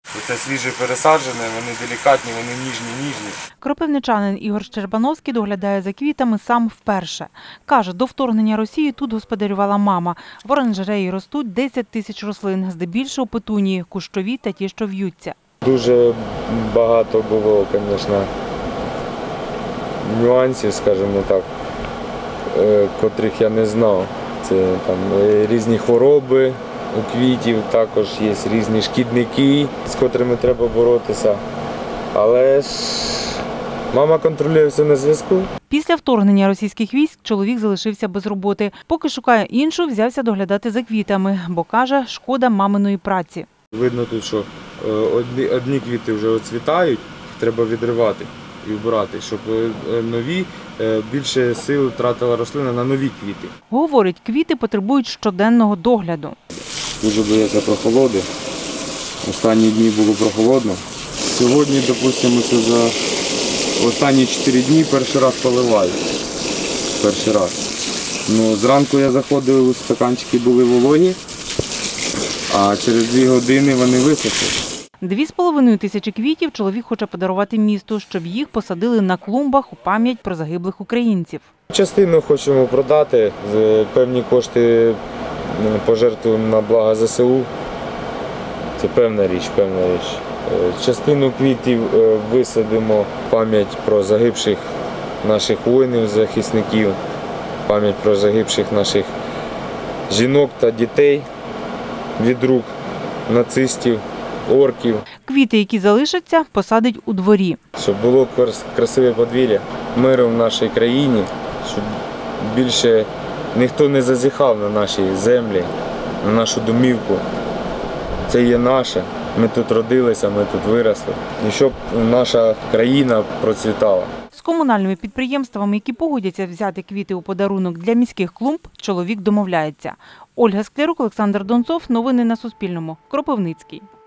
Це свіже пересаджене, вони делікатні, вони ніжні. Кропивничанин Ігор Щербановський доглядає за квітами сам вперше. Каже, до вторгнення Росії тут господарювала мама. В оранжереї ростуть 10 тисяч рослин, здебільшого петунії, кущові та ті, що в'ються. Дуже багато було, звісно, нюансів, скажімо так, котрих я не знав. Це там різні хвороби у квітів, також є різні шкідники, з котрими треба боротися. Але ж мама контролює все на зв'язку. Після вторгнення російських військ чоловік залишився без роботи. Поки шукає іншу, взявся доглядати за квітами, бо, каже, шкода маминої праці. Видно тут, що одні квіти вже оцвітають, треба відривати і вбирати, щоб нові, більше сил втратила рослина на нові квіти. Говорить, квіти потребують щоденного догляду. Дуже бояться прохолоди. Останні дні було прохолодно. Сьогодні, допустимо, за останні 4 дні перший раз поливаю. Перший раз. Зранку я заходив, стаканчики були вологі, а через 2 години вони висохли. 2,5 тисячі квітів чоловік хоче подарувати місту, щоб їх посадили на клумбах у пам'ять про загиблих українців. Частину хочемо продати, певні кошти пожертвуємо на благо ЗСУ. Це певна річ. Частину квітів висадимо в пам'ять про загибших наших воїнів, захисників, пам'ять про загибших наших жінок та дітей від рук нацистів, орків. Квіти, які залишаться, посадить у дворі. Щоб було красиве подвір'я, миру в нашій країні, щоб більше ніхто не зазіхав на нашій землі, на нашу домівку. Це є наше, ми тут родилися, ми тут виросли. І щоб наша країна процвітала. З комунальними підприємствами, які погодяться взяти квіти у подарунок для міських клумб, чоловік домовляється. Ольга Склярук, Олександр Донцов. Новини на Суспільному. Кропивницький.